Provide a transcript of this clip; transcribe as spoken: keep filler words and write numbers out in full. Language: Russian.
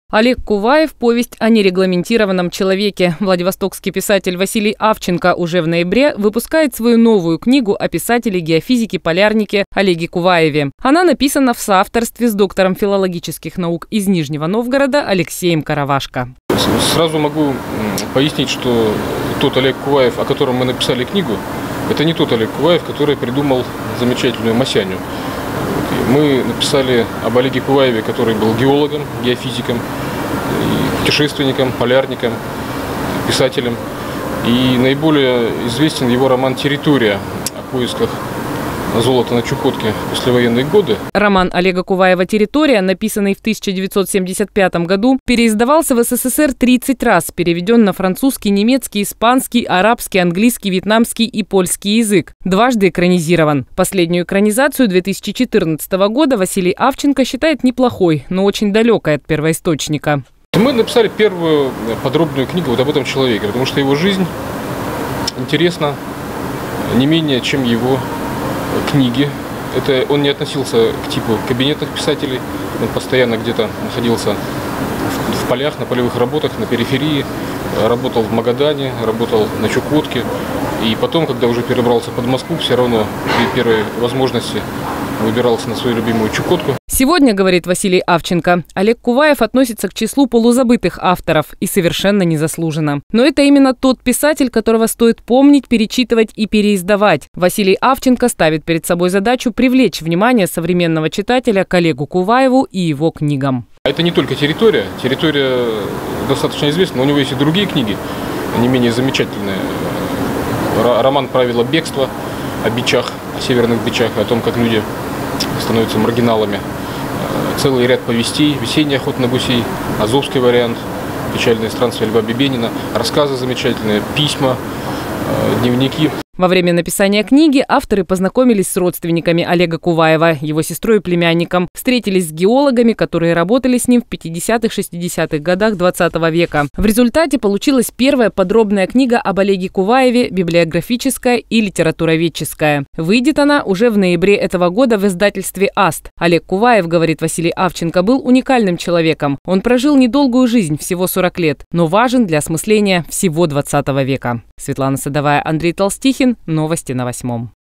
Олег Куваев – повесть о нерегламентированном человеке. Владивостокский писатель Василий Авченко уже в ноябре выпускает свою новую книгу о писателе, геофизике, полярнике Олеге Куваеве. Она написана в соавторстве с доктором филологических наук из Нижнего Новгорода Алексеем Каравашко. Сразу могу пояснить, что тот Олег Куваев, о котором мы написали книгу, это не тот Олег Куваев, который придумал замечательную Масяню. Мы написали об Олеге Куваеве, который был геологом, геофизиком, путешественником, полярником, писателем. И наиболее известен его роман «Территория» о поисках золота на Чукотке в послевоенные годы. Роман Олега Куваева «Территория», написанный в тысяча девятьсот семьдесят пятом году, переиздавался в СССР тридцать раз, переведен на французский, немецкий, испанский, арабский, английский, вьетнамский и польский язык. Дважды экранизирован. Последнюю экранизацию две тысячи четырнадцатого года Василий Авченко считает неплохой, но очень далекой от первоисточника. Мы написали первую подробную книгу вот об этом человеке, потому что его жизнь интересна не менее, чем его книги. Это он не относился к типу кабинетных писателей, он постоянно где-то находился в, в полях, на полевых работах, на периферии, работал в Магадане, работал на Чукотке. И потом, когда уже перебрался под Москву, все равно при первой возможности выбирался на свою любимую Чукотку. Сегодня, говорит Василий Авченко, Олег Куваев относится к числу полузабытых авторов и совершенно незаслуженно. Но это именно тот писатель, которого стоит помнить, перечитывать и переиздавать. Василий Авченко ставит перед собой задачу привлечь внимание современного читателя к Олегу Куваеву и его книгам. Это не только «Территория». «Территория» достаточно известна, но у него есть и другие книги, не менее замечательные. Роман «Правила бегства» о бичах, о северных бичах, о том, как люди становятся маргиналами. Целый ряд повестей, «Весенняя охота на гусей», азовский вариант, «Печальные странствия Льва Бибенина», рассказы замечательные, письма, дневники. Во время написания книги авторы познакомились с родственниками Олега Куваева, его сестрой и племянником, встретились с геологами, которые работали с ним в пятидесятых-шестидесятых годах двадцатого века. В результате получилась первая подробная книга об Олеге Куваеве, библиографическая и литературоведческая. Выйдет она уже в ноябре этого года в издательстве «Аст». Олег Куваев, говорит Василий Авченко, был уникальным человеком. Он прожил недолгую жизнь, всего сорок лет, но важен для осмысления всего двадцатого века. Светлана Садовая, Андрей Толстихин. Новости на восьмом.